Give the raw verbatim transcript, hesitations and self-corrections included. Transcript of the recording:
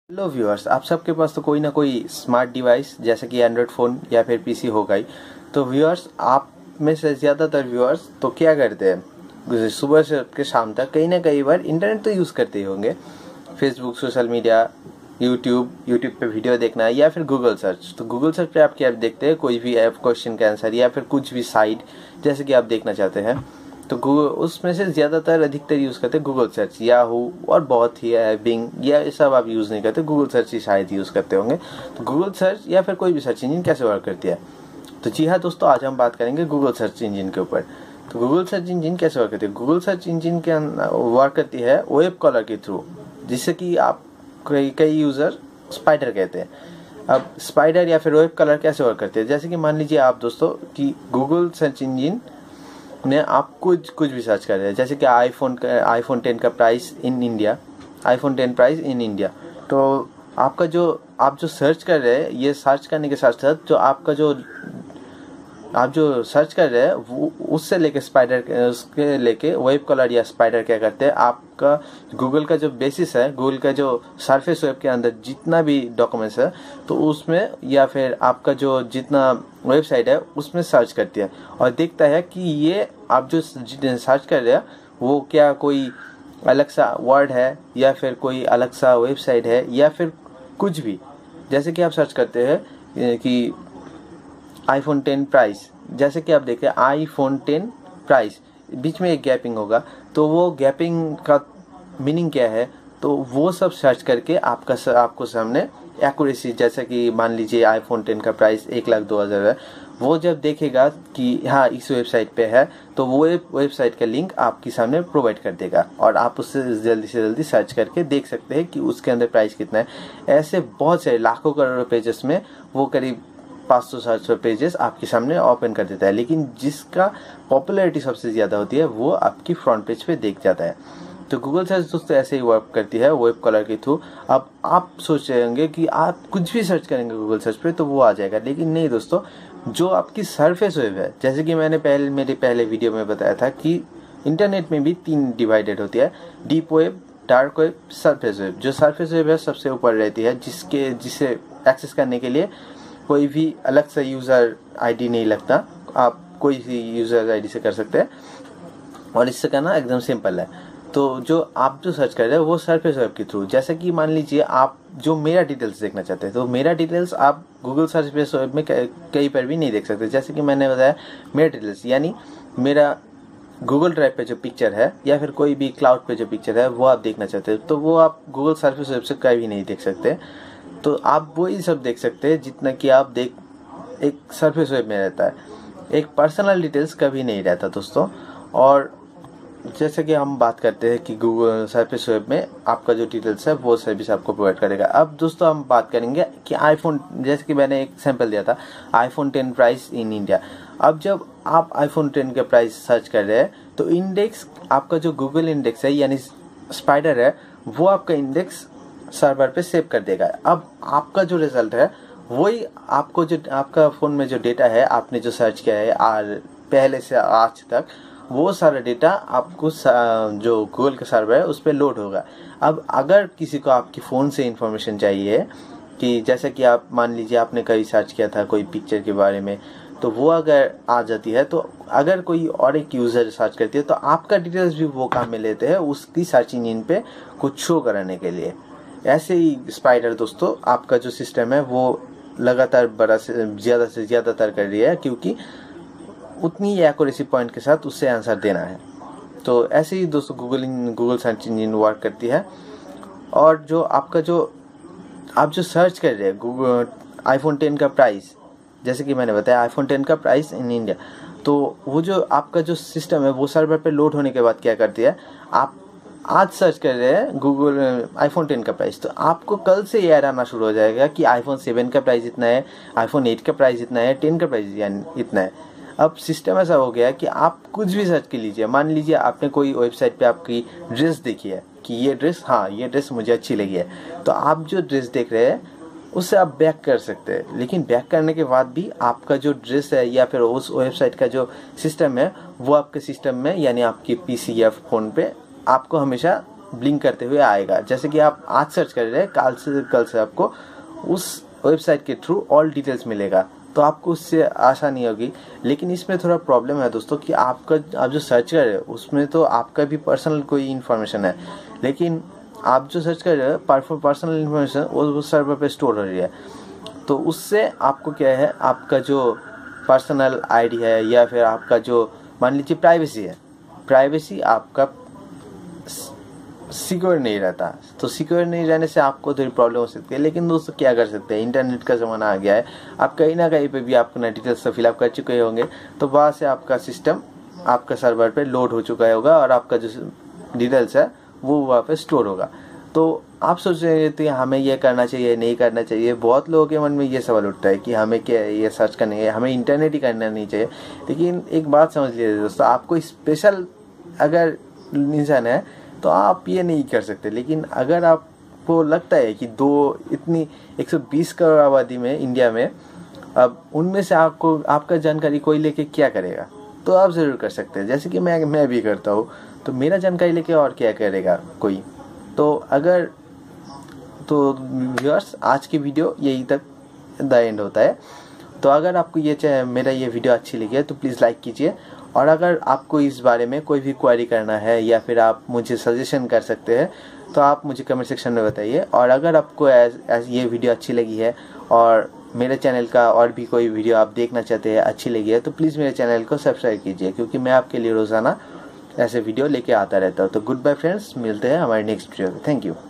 Hello viewers, आप सबके पास तो कोई ना कोई स्मार्ट डिवाइस जैसे कि एंड्रॉयड फ़ोन या फिर पीसी होगा ही। तो व्यूअर्स, आप में से ज़्यादातर व्यूअर्स तो क्या करते हैं, सुबह से के शाम तक कहीं ना कहीं बार इंटरनेट तो यूज़ करते ही होंगे। Facebook, social media, YouTube YouTube पे वीडियो देखना या फिर गूगल सर्च। तो गूगल सर्च पे आप क्या देखते हैं, कोई भी ऐप, क्वेश्चन का आंसर या फिर कुछ भी साइट जैसे कि आप देखना चाहते हैं। तो गूगल उसमें से ज़्यादातर अधिकतर यूज़ करते हैं गूगल सर्च, याहू और बहुत ही है बिंग, या ये सब आप यूज़ नहीं करते, गूगल सर्च ही शायद यूज़ करते होंगे। तो गूगल सर्च या फिर कोई भी सर्च इंजन कैसे वर्क करती है, तो जी हाँ दोस्तों, आज हम बात करेंगे गूगल सर्च इंजन के ऊपर। तो गूगल सर्च इंजन कैसे वर्क करती है? गूगल सर्च इंजन के वर्क करती है वेब कॉलर के थ्रू, जिससे कि आप कई कई यूज़र स्पाइडर कहते हैं। अब स्पाइडर या फिर वेब कॉलर कैसे वर्क करते हैं? जैसे कि मान लीजिए आप दोस्तों कि गूगल सर्च इंजन ने आप कुछ कुछ भी सर्च कर रहे हैं, जैसे कि आईफोन का आईफोन टेन का price in India, iPhone ten price in India. तो आपका जो आप जो सर्च कर रहे हैं, ये सर्च करने के साथ साथ जो आपका जो आप जो सर्च कर रहे हैं वो उससे लेके स्पाइडर उसके लेके वेब कॉलर या स्पाइडर क्या करते हैं, आपका गूगल का जो बेसिस है, गूगल का जो सरफेस वेब के अंदर जितना भी डॉक्यूमेंट्स है तो उसमें या फिर आपका जो जितना वेबसाइट है उसमें सर्च करती है और देखता है कि ये आप जो सर्च कर रहे हैं वो क्या कोई अलग सा वर्ड है या फिर कोई अलग सा वेबसाइट है या फिर कुछ भी। जैसे कि आप सर्च करते हैं कि आईफोन टेन प्राइस, जैसे कि आप देखें आईफोन टेन प्राइस, बीच में एक गैपिंग होगा, तो वो गैपिंग का मीनिंग क्या है, तो वो सब सर्च करके आपका आपको सामने एक्यूरेसी, जैसे कि मान लीजिए आईफोन टेन का प्राइस एक लाख दो हज़ार है, वो जब देखेगा कि हाँ इस वेबसाइट पे है तो वो वेबसाइट का लिंक आपके सामने प्रोवाइड कर देगा और आप उससे जल्दी से जल्दी सर्च करके देख सकते हैं कि उसके अंदर प्राइस कितना है। ऐसे बहुत सारे लाखों करोड़ों पेजेस में वो करीब पाँच सौ सात सौ पेजेस आपके सामने ओपन कर देता है, लेकिन जिसका पॉपुलैरिटी सबसे ज़्यादा होती है वो आपकी फ्रंट पेज पे देख जाता है। तो गूगल सर्च दोस्तों ऐसे ही वर्क करती है वेब कॉलर के थ्रू। अब आप सोच रहे होंगे कि आप कुछ भी सर्च करेंगे गूगल सर्च पे तो वो आ जाएगा, लेकिन नहीं दोस्तों, जो आपकी सरफेस वेब है, जैसे कि मैंने पहले मेरे पहले वीडियो में बताया था कि इंटरनेट में भी तीन डिवाइडेड होती है, deep web, dark web, surface web. जो सरफेस वेब है सबसे ऊपर रहती है, जिसके जिसे एक्सेस करने के लिए कोई भी अलग से यूज़र आईडी नहीं लगता, आप कोई भी यूज़र आईडी से कर सकते हैं और इससे करना एकदम सिंपल है। तो जो आप जो सर्च कर रहे हैं वो सरफेस वेब के थ्रू, जैसे कि मान लीजिए आप जो मेरा डिटेल्स देखना चाहते हैं, तो मेरा डिटेल्स आप गूगल सरफेस वेब में कहीं पर भी नहीं देख सकते। जैसे कि मैंने बताया मेरा डिटेल्स यानी मेरा गूगल ड्राइव पे जो पिक्चर है या फिर कोई भी क्लाउड पे जो पिक्चर है वो आप देखना चाहते हैं, तो वो आप गूगल सरफेस वेब से कहीं भी नहीं देख सकते। तो आप वही सब देख सकते हैं जितना कि आप देख एक सरफेस वेब में रहता है, एक पर्सनल डिटेल्स कभी नहीं रहता दोस्तों। और जैसे कि हम बात करते हैं कि गूगल सरफेस वेब में आपका जो डिटेल्स है वो सर्विस आपको प्रोवाइड करेगा। अब दोस्तों हम बात करेंगे कि आईफोन, जैसे कि मैंने एक सैंपल दिया था iPhone ten price in India. अब जब आप आईफोन टेन का प्राइस सर्च कर रहे हैं तो इंडेक्स, आपका जो गूगल इंडेक्स है यानी स्पाइडर है, वो आपका इंडेक्स सर्वर पे सेव कर देगा। अब आपका जो रिजल्ट है वही आपको जो आपका फ़ोन में जो डेटा है, आपने जो सर्च किया है और पहले से आज तक, वो सारा डेटा आपको जो गूगल का सर्वर है उस पर लोड होगा। अब अगर किसी को आपकी फ़ोन से इंफॉर्मेशन चाहिए कि जैसे कि आप मान लीजिए आपने कहीं सर्च किया था कोई पिक्चर के बारे में, तो वो अगर आ जाती है, तो अगर कोई और एक यूज़र सर्च करती है तो आपका डिटेल्स भी वो काम में लेते हैं उसकी सर्च इंजन पे कुछ शो कराने के लिए। ऐसे ही स्पाइडर दोस्तों आपका जो सिस्टम है वो लगातार बड़ा से ज़्यादा से ज़्यादातर कर रही है, क्योंकि उतनी एक्यूरेसी पॉइंट के साथ उससे आंसर देना है। तो ऐसे ही दोस्तों Google Google search engine work करती है। और जो आपका जो आप जो सर्च कर रहे हैं गूगल आईफोन टेन का प्राइस, जैसे कि मैंने बताया आईफोन टेन का प्राइस इन इंडिया, तो वो जो आपका जो सिस्टम है वो सर्वर पे लोड होने के बाद क्या करती है, आप आज सर्च कर रहे हैं गूगल आईफोन टेन का प्राइस, तो आपको कल से ये आना शुरू हो जाएगा कि आईफोन सेवन का प्राइस इतना है, आईफोन एट का प्राइस इतना है, टेन का प्राइस इतना है। अब सिस्टम ऐसा हो गया कि आप कुछ भी सर्च कर लीजिए। मान लीजिए आपने कोई वेबसाइट पे आपकी ड्रेस देखी है कि ये ड्रेस, हाँ ये ड्रेस मुझे अच्छी लगी है, तो आप जो ड्रेस देख रहे हैं उससे आप बैक कर सकते हैं, लेकिन बैक करने के बाद भी आपका जो ड्रेस है या फिर उस वेबसाइट का जो सिस्टम है वो आपके सिस्टम में यानी आपके पीसी या फ़ोन पे आपको हमेशा ब्लिंक करते हुए आएगा। जैसे कि आप आज सर्च कर रहे हैं, कल से कल से आपको उस वेबसाइट के थ्रू ऑल डिटेल्स मिलेगा, तो आपको उससे आसानी होगी। लेकिन इसमें थोड़ा प्रॉब्लम है दोस्तों कि आपका आप जो सर्च कर रहे हो उसमें तो आपका भी पर्सनल कोई इन्फॉर्मेशन है, लेकिन आप जो सर्च कर रहे हो पर्सनल इन्फॉर्मेशन वो वो सर्वर पे स्टोर हो रही है। तो उससे आपको क्या है, आपका जो पर्सनल आईडी है या फिर आपका जो मान लीजिए प्राइवेसी है, प्राइवेसी आपका सिक्योर नहीं रहता। तो सिक्योर नहीं रहने से आपको थोड़ी प्रॉब्लम हो सकती है। लेकिन दोस्तों क्या कर सकते हैं, इंटरनेट का ज़माना आ गया है, आप कहीं ना कहीं पे भी अपना डिटेल्स तो फिलअप कर चुके होंगे, तो वहाँ से आपका सिस्टम आपका सर्वर पे लोड हो चुका होगा और आपका जो डिटेल्स है वो वहाँ पे स्टोर होगा। तो आप सोच रहे थे हमें ये करना चाहिए नहीं करना चाहिए, बहुत लोगों के मन में ये सवाल उठता है कि हमें क्या ये सर्च करने है, हमें इंटरनेट ही करना नहीं चाहिए। लेकिन एक बात समझ लीजिए दोस्तों, आपको स्पेशल अगर इंसान है तो आप ये नहीं कर सकते। लेकिन अगर आपको लगता है कि दो इतनी एक सौ बीस करोड़ आबादी में इंडिया में, अब उनमें से आपको आपका जानकारी कोई लेके क्या करेगा, तो आप ज़रूर कर सकते हैं। जैसे कि मैं मैं भी करता हूँ, तो मेरा जानकारी लेके और क्या करेगा कोई। तो अगर तो व्यूअर्स आज की वीडियो यही तक द एंड होता है। तो अगर आपको ये मेरा ये वीडियो अच्छी लगी है तो प्लीज़ लाइक कीजिए, और अगर आपको इस बारे में कोई भी क्वेरी करना है या फिर आप मुझे सजेशन कर सकते हैं तो आप मुझे कमेंट सेक्शन में बताइए। और अगर आपको एज एज ये वीडियो अच्छी लगी है और मेरे चैनल का और भी कोई वीडियो आप देखना चाहते हैं अच्छी लगी है, तो प्लीज़ मेरे चैनल को सब्सक्राइब कीजिए, क्योंकि मैं आपके लिए रोज़ाना ऐसे वीडियो लेके आता रहता हूँ। तो गुड बाय फ्रेंड्स, मिलते हैं हमारे नेक्स्ट वीडियो में। Thank you.